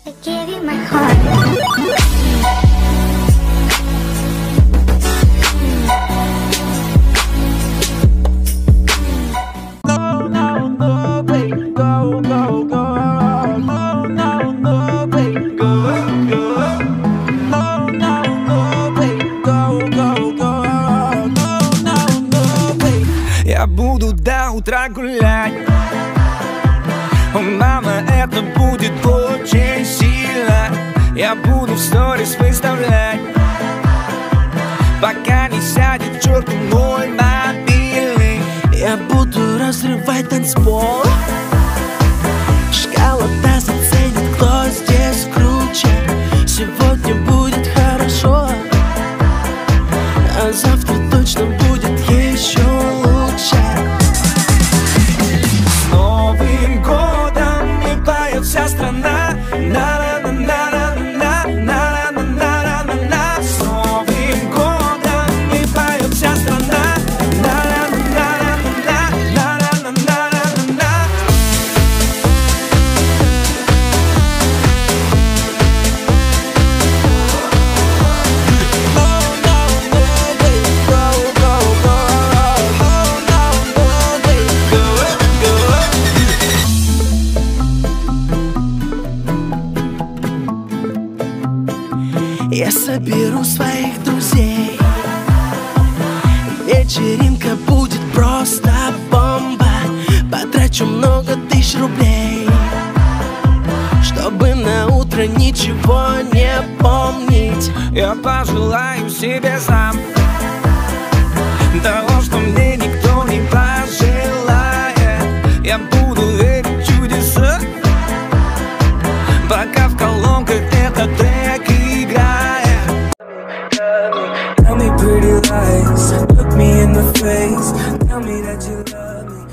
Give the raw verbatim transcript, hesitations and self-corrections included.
Я буду до утра гулять. О, мама, это будет очень сильно. Я буду в сторис выставлять, пока не сядет к черту мой мобильный. Я буду разрывать танцпол. Шкала даст оценит, кто здесь круче. Сегодня будет хорошо, а завтра точно будет еще лучше. С Новым годом не поет вся страна. На-на-на-на-на-на-на-на-на-на-на. С Новым годом не поет вся страна. На-на-на-на-на-на-на-на-на-на. Я соберу своих друзей. Вечеринка будет просто бомба. Потрачу много тысяч рублей, чтобы на утро ничего не помнить. Я пожелаю себе сам того, что мне никто не пожелает. Я буду верить в чудеса, пока в колонках этот трек играет. Tell me pretty lies, look me in the face, tell me that you love me.